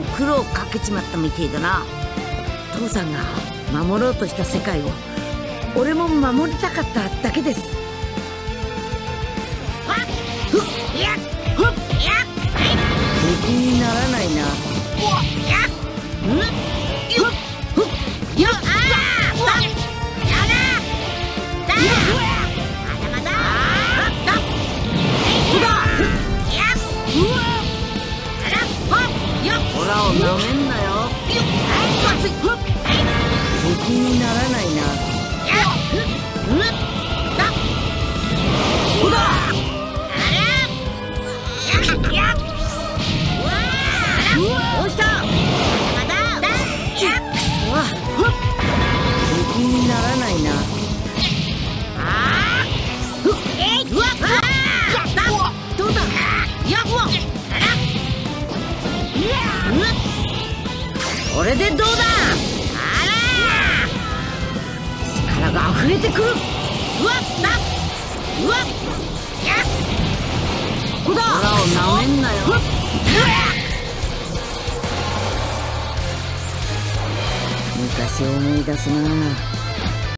苦労かけちまったみてえだな。父さんが守ろうとした世界を俺も守りたかっただけです。敵にならないな。オラをなめんなよ。敵にならないな。どうした？敵にならないな。どうだ？これでどうだ？力が溢れてくる。こだ！オラをなめんなよ。昔を思い出すな。